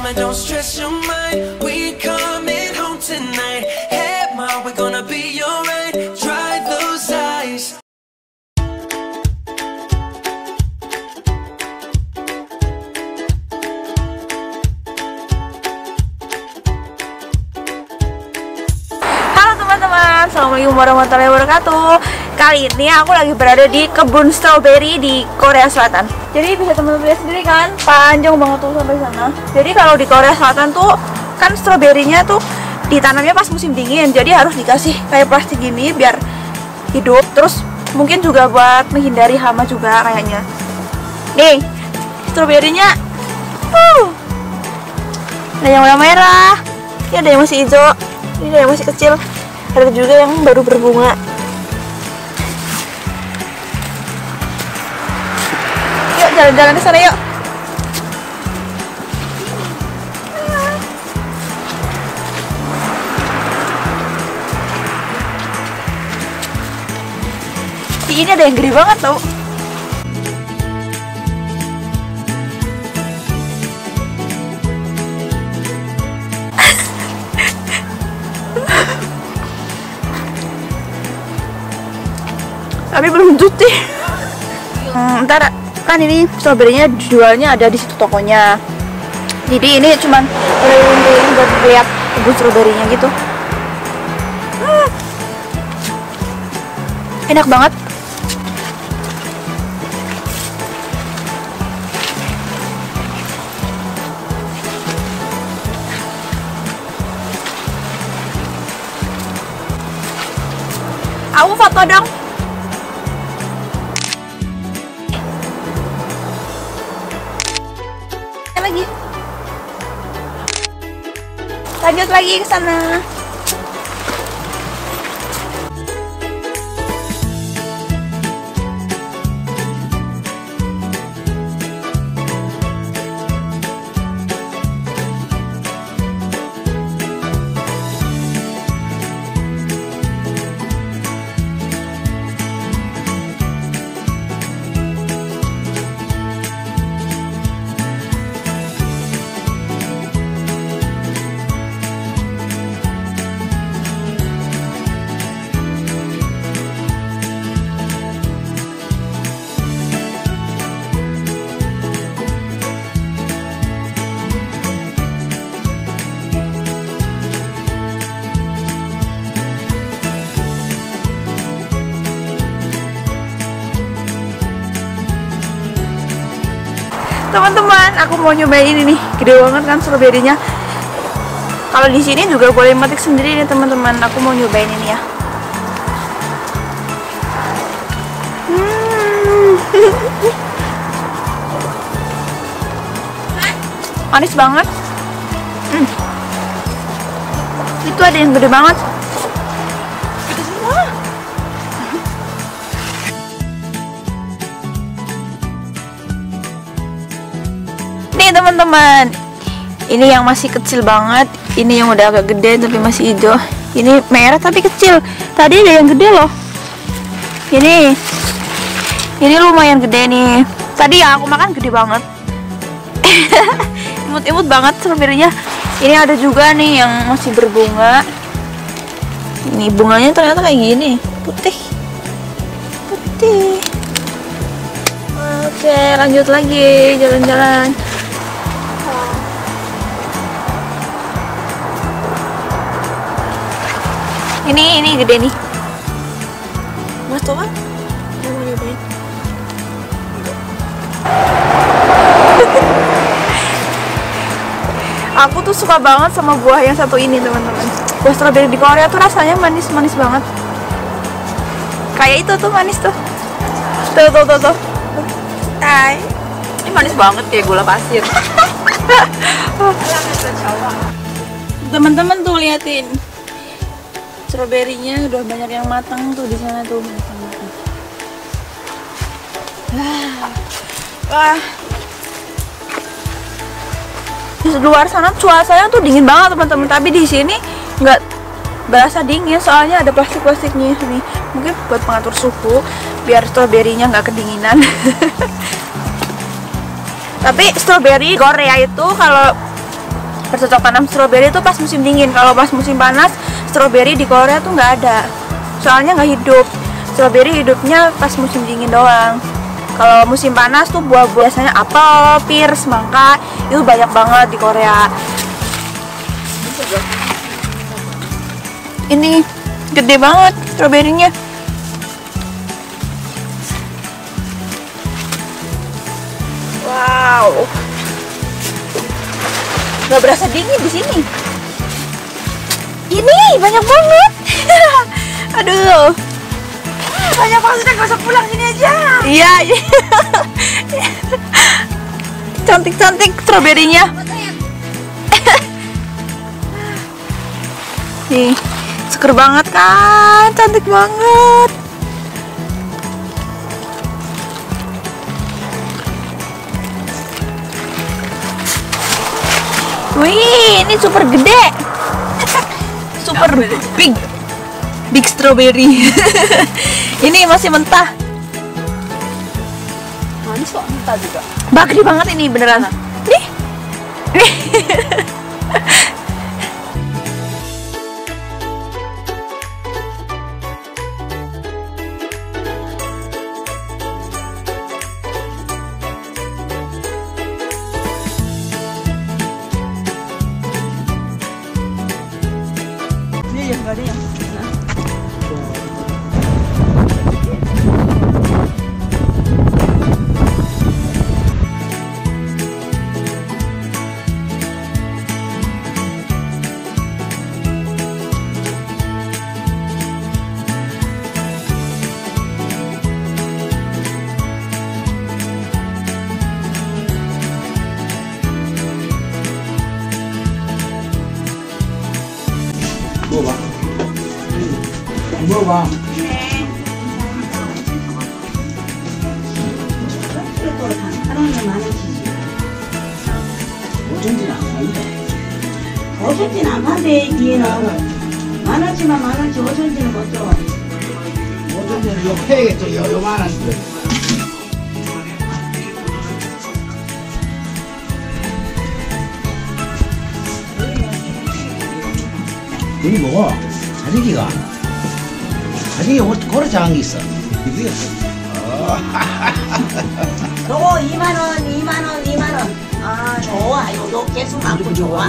Mama, don't stress your mind. We coming home tonight. Hey, Ma, we're gonna be alright. Dry those eyes. Teman-teman, assalamualaikum warahmatullahi wabarakatuh. Kali ini aku lagi berada di kebun stroberi di Korea Selatan. Jadi bisa teman-teman lihat sendiri kan, panjang banget tuh sampai sana. Jadi kalau di Korea Selatan tuh kan stroberinya tuh ditanamnya pas musim dingin. Jadi harus dikasih kayak plastik gini biar hidup. Terus mungkin juga buat menghindari hama juga kayaknya. Nih, stroberinya ada yang warna merah, ini ada yang masih hijau, ini ada yang masih kecil. Ada juga yang baru berbunga. Yuk jalan-jalan ke sana yuk. Ini ada yang gede banget tau. Tapi belum cuti. Ntar kan ini stroberinya jualnya ada di situ tokonya. Jadi ini cuman keliling buat lihat kebun stroberinya gitu. Enak banget. Aku foto dong. Lagi. Lanjut lagi ke sana. Teman-teman, aku mau nyobain ini nih, gede banget kan stroberinya. Kalau di sini juga boleh metik sendiri nih teman-teman. Aku mau nyobain ini ya. Manis banget. Itu ada yang gede banget. Gede semua. Nih teman-teman, ini yang masih kecil banget, ini yang udah agak gede tapi masih hijau, ini merah tapi kecil. Tadi ada yang gede loh. Ini lumayan gede nih. Tadi yang aku makan gede banget. Imut-imut banget stroberinya. Ini ada juga nih yang masih berbunga. Ini bunganya ternyata kayak gini, putih. Oke, lanjut lagi jalan-jalan. Ini gede nih. Mas coba. Mau nyobain. Aku tuh suka banget sama buah yang satu ini teman-teman. Buah stroberi di Korea tuh rasanya manis-manis banget. Kayak itu tuh manis tuh. Tuh. Hai. Ini manis banget kayak gula pasir. Teman-teman tuh liatin. Stroberinya udah banyak yang matang tuh di sana tuh. Wah. Di luar sana cuacanya tuh dingin banget teman-teman, tapi di sini nggak berasa dingin soalnya ada plastik-plastiknya ini. Mungkin buat pengatur suhu biar stroberinya nggak kedinginan. Tapi stroberi Korea itu kalau bercocok tanam stroberi itu pas musim dingin. Kalau pas musim panas, stroberi di Korea tuh nggak ada. Soalnya nggak hidup. Stroberi hidupnya pas musim dingin doang. Kalau musim panas tuh buah-buah biasanya apel, pir, semangka itu banyak banget di Korea. Ini gede banget stroberinya. Wow. Gak berasa dingin di sini. Ini banyak banget. Aduh. Banyak banget, gak usah pulang sini aja. Iya. Cantik-cantik stroberinya. Nih, seger banget kan, cantik banget. Wih, ini super gede. Super big strawberry. Ini masih mentah. Manis kok, mentah juga. Bah, gede banget ini beneran. Nih. Iya, nggak ada yang 먹어봐. 먹어봐. 오천지는 안 판대, 뒤에는. 만원치만 만원치, 오천지는 못 줘. 어쩐지는 요 패겠죠. 요만한 거. 여기 먹어. 가지기가. 가지기가 고래 작은 게 있어. 이게 저거 2만원, 2만원, 2만원. 아, 좋아. 이거 계속 많고 좋아.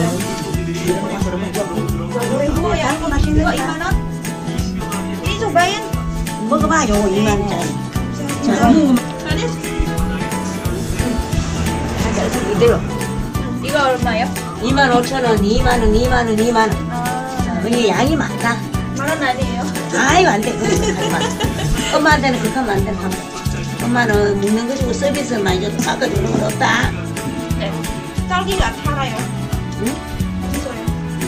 이거 양거 맛있는 거 2만원? 이 cobain. 먹어봐, 요거 2만원짜리. 이대로. 이거 얼마요? 25,000원, 2만원, 2만원, 2만원. 이게 양이 많다. 만원 아니에요? 아이고, 안 돼. 그거 하지 마. 엄마한테는 그렇게 하면 안 된다. 엄마는 먹는 것이고 서비스만 이제 바꿔주는 건 없다. 네. 딸기가 달아요. 응? 맛있어요.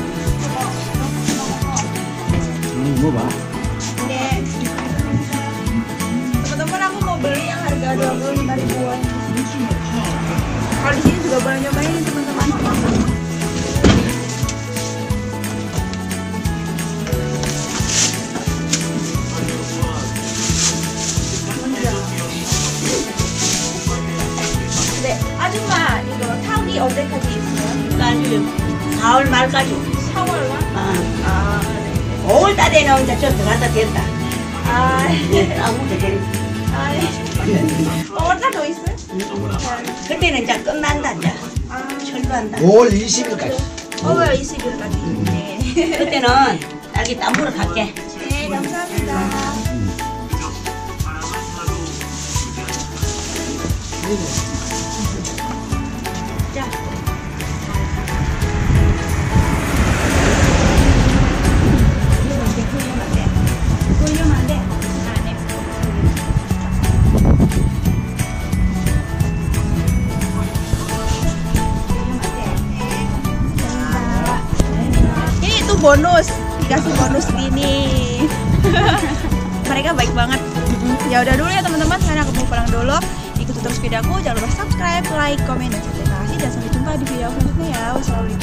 먹어봐. 네. Teman-teman aku mau beli yang harga 25.000-an. Kalau di sini juga boleh nyobain teman-teman. 네, 아줌마 이거 타기 언제까지 있어요? 까지 4월 말까지. 4월만? 아, 5월 달에는 이제 좀 들어갔다 됐다. 아, 아무도 돼. 아, 5월까지 있어요? 그때는 이제 끝난다 이제. 아, 철도한다. 5월 20일까지. 5월 20일까지. 네. 그때는 딸기 땀으로 갈게. 네, 감사합니다. 자. 보이면 안 돼. 아, 네. Ini tuh bonus, dikasih bonus gini. Mereka baik banget. Ya udah dulu ya teman-teman, sekarang aku mau pulang dulu. Ikuti terus videoku, jangan lupa subscribe, like, komen, dan share. Terima kasih dan sampai jumpa di video selanjutnya ya. Wassalamualaikum.